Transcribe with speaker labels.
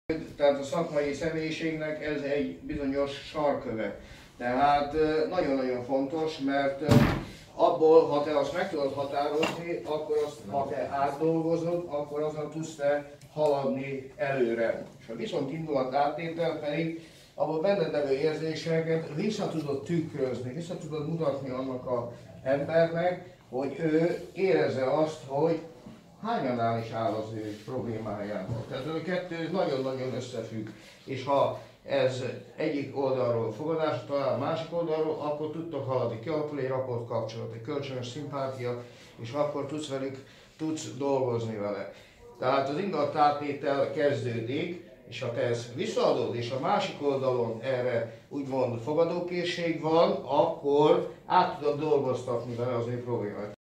Speaker 1: Tehát a szakmai személyiségnek ez egy bizonyos sarköve. Tehát nagyon-nagyon fontos, mert abból, ha te azt meg tudod határozni, akkor azt, ha te átdolgozod, akkor azzal tudsz te haladni előre. És a viszont indulat áttétel pedig abból benned levő érzéseket vissza tudod tükrözni, vissza tudod mutatni annak az embernek, hogy ő érezze azt, hogy hányannál is áll az ő problémájával. Tehát a kettő nagyon-nagyon összefügg. És ha ez egyik oldalról fogadásra talál, másik oldalról, akkor tudtok haladni. Kialakul egy raport kapcsolat, egy kölcsönös szimpátia, és akkor tudsz dolgozni vele. Tehát az indulat áttétel kezdődik, és ha te ezt visszaadod, és a másik oldalon erre úgymond fogadókészség van, akkor át tudod dolgoztatni vele az ő problémát.